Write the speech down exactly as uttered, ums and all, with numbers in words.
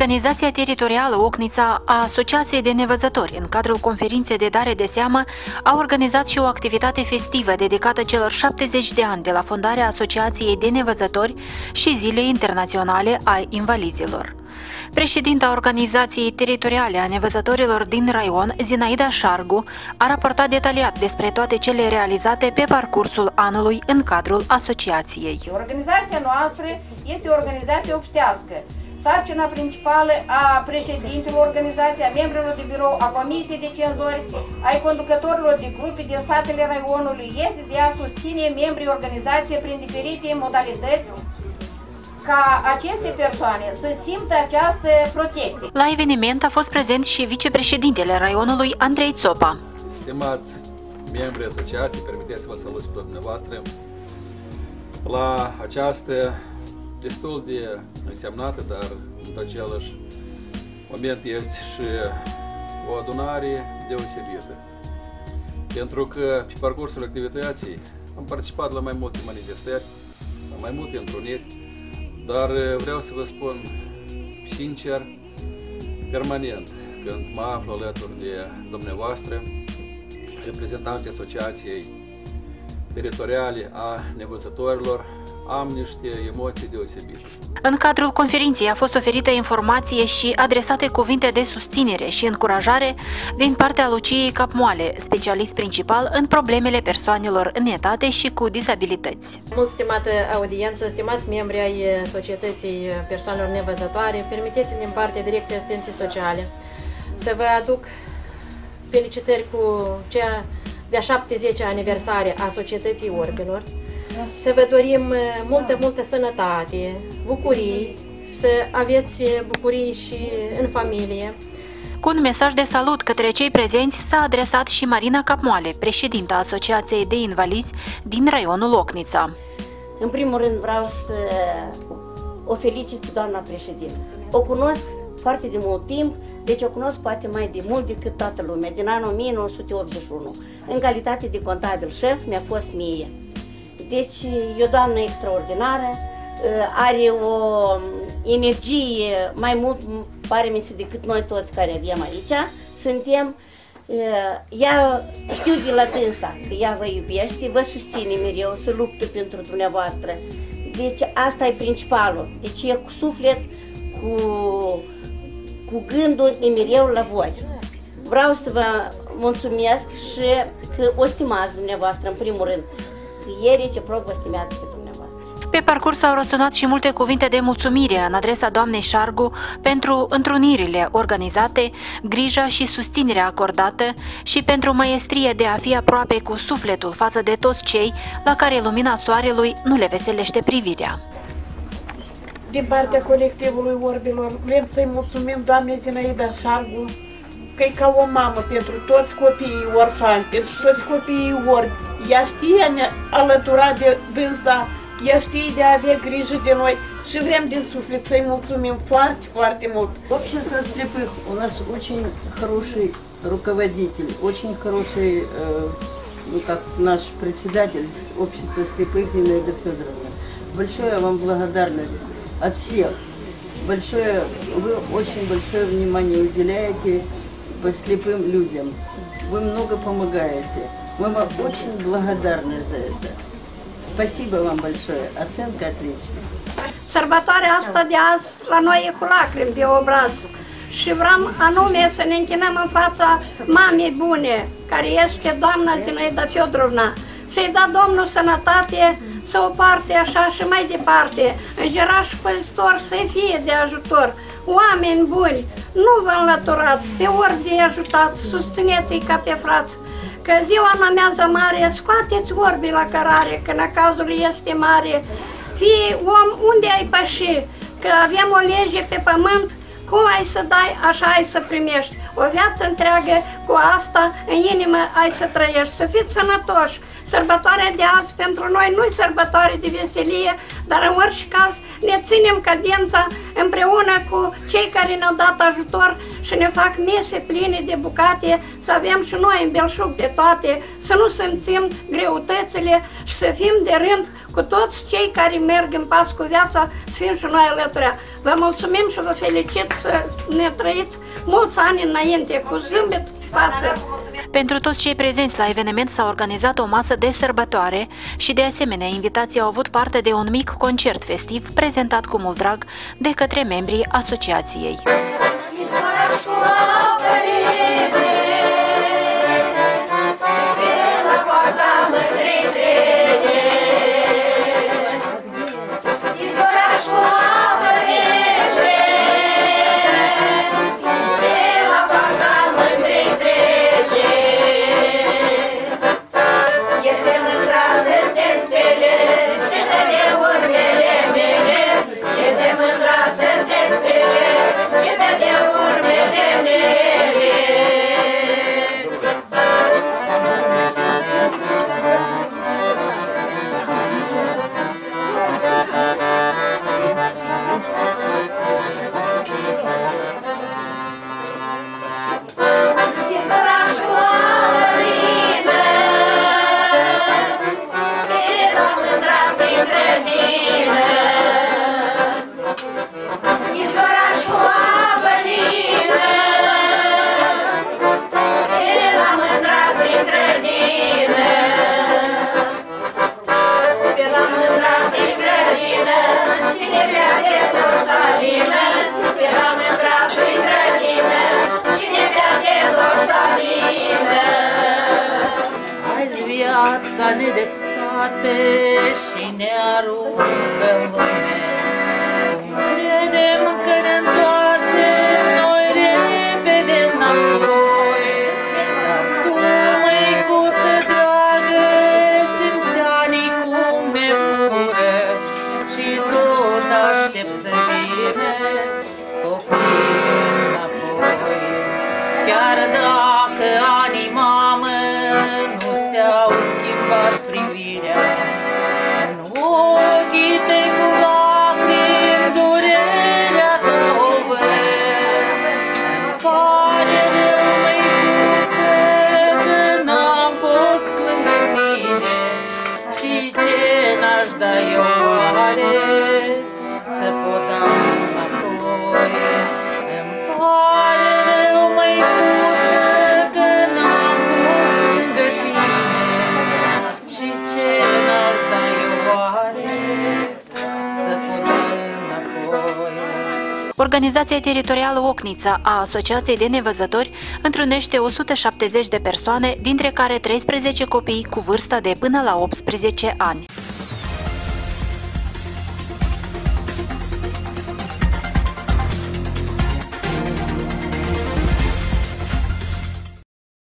Organizația teritorială Ocnița a Asociației de Nevăzători, în cadrul conferinței de dare de seamă, a organizat și o activitate festivă dedicată celor șaptezeci de ani de la fondarea Asociației de Nevăzători și Zilei Internaționale a Invalizilor. Președinta Organizației Teritoriale a Nevăzătorilor din raion, Zinaida Șargu, a raportat detaliat despre toate cele realizate pe parcursul anului în cadrul asociației. Organizația noastră este o organizație obștească. Sarcina principală a președintelor organizației, a membrilor de birou, a comisiei de cenzori, ai conducătorilor de grupe din satele raionului este de a susține membrii organizației prin diferite modalități ca aceste persoane să simtă această protecție. La eveniment a fost prezent și vicepreședintele raionului, Andrei Țopa. Stimați membrii asociației, permiteți-vă să salut pe dumneavoastră la această destul de însemnată, dar într-același moment este și o adunare deosebită. Pentru că pe parcursul activității am participat la mai multe manifestări, la mai multe întruniri, dar vreau să vă spun sincer, permanent, când mă aflu alături de dumneavoastră, reprezentanții Asociației Teritoriale a Nevăzătorilor, am niște emoții deosebite. În cadrul conferinței a fost oferită informație și adresate cuvinte de susținere și încurajare din partea Luciei Capmoale, specialist principal în problemele persoanelor în etate și cu dizabilități. Mult stimată audiență, stimați membri ai Societății Persoanelor Nevăzătoare, permiteți-mi din partea Direcției Asistenței Sociale să vă aduc felicitări cu cea de-a șaptezecea aniversare a Societății Orbilor. Să vă dorim multă, multă sănătate, bucurii, să aveți bucurii și în familie. Cu un mesaj de salut către cei prezenți s-a adresat și Marina Capmoale, președinta Asociației de Invalizi din raionul Ocnița. În primul rând vreau să o felicit pe doamna președintă. O cunosc foarte de mult timp, deci o cunosc poate mai de mult decât toată lumea, din anul o mie nouă sute optzeci și unu. În calitate de contabil șef mi-a fost mie. Deci e o doamnă extraordinară, are o energie mai mult, pare mi se, decât noi toți care avem aici. Suntem, ea, știu de la dânsa că ea vă iubește, vă susține mereu, să luptă pentru dumneavoastră. Deci asta e principalul. Deci e cu suflet, cu, cu gândul, e mereu la voi. Vreau să vă mulțumesc și că o stimați dumneavoastră în primul rând. E reciproc vă stimează pe dumneavoastră. Pe parcurs au răsunat și multe cuvinte de mulțumire în adresa doamnei Șargu pentru întrunirile organizate, grija și susținerea acordată și pentru măiestrie de a fi aproape cu sufletul față de toți cei la care lumina soarelui nu le veselește privirea. Din partea colectivului Orbilor vrem să-i mulțumim doamnei Zinaida Șargu că e ca o mamă pentru toți copiii orfani, pentru toți copiii orbi. Ea știe a ne alătura de dânsa, ea știe de a avea grijă de noi și vrem din suflet să-i mulțumim foarte, foarte mult. Общество слепых у нас очень хороший руководитель, очень хороший, э, ну, как наш председатель общества слепых Зинаида Федоровна. Большое вам благодарность от всех. Большое, вы очень большое внимание уделяете слепым людям. Вы много помогаете. Мы вам очень благодарны за это. Спасибо вам большое. Оценка отличная. Sărbătoarea asta de azi la noi e cu lacrimi pe obraz și vrem anume să ne închinăm în fața mamei bune, care este doamna Zinaida Fiodorovna. Să-i da Domnul sănătate, să o parte așa și mai departe, îngeraș și păzitor să-i fie de ajutor. Oameni buni, nu vă înlăturați, pe ori de ajutați, susțineți-i ca pe frați. Că ziua în amiază mare, scoateți orbii la cărare, că năcazul este mare. Fii om, unde ai păși? Că avem o lege pe pământ, cum ai să dai, așa ai să primești. O viață întreagă, cu asta în inimă ai să trăiești. Să fiți sănătoși. Sărbătoarea de azi pentru noi nu-i sărbătoare de veselie, dar în orice caz ne ținem cadența împreună cu cei care ne-au dat ajutor și ne fac mese pline de bucate, să avem și noi în belșug de toate, să nu simțim greutățile și să fim de rând cu toți cei care merg în pas cu viața, să fim și noi alături. Vă mulțumim și vă felicit să ne trăiți mulți ani înainte, cu zâmbet pe față. Pentru toți cei prezenți la eveniment s-a organizat o masă de sărbătoare și de asemenea invitații au avut parte de un mic concert festiv prezentat cu mult drag de către membrii asociației. Viața ne desparte și ne aruncă în lume. Cum credem că ne întoarcem noi repede înapoi, dar cum măicuță dragă simți anii cum ne fură și tot aștept să vină copiii înapoi. Chiar dacă anii, mamă, nu ți-au schimbat privirea, în ochii tăi cu lacrimi durerea ta-o văd. Îmi pare rău, măicuță, că n-am fost lângă tine și ce n-aș da eu oare să pot da înapoi. Îmi pare rău, măicuță, că n-am fost lângă tine și ce n-aș da eu oare să pot da înapoi. Organizația teritorială Ocnița a Asociației de Nevăzători întrunește o sută șaptezeci de persoane, dintre care treisprezece copii cu vârsta de până la optsprezece ani.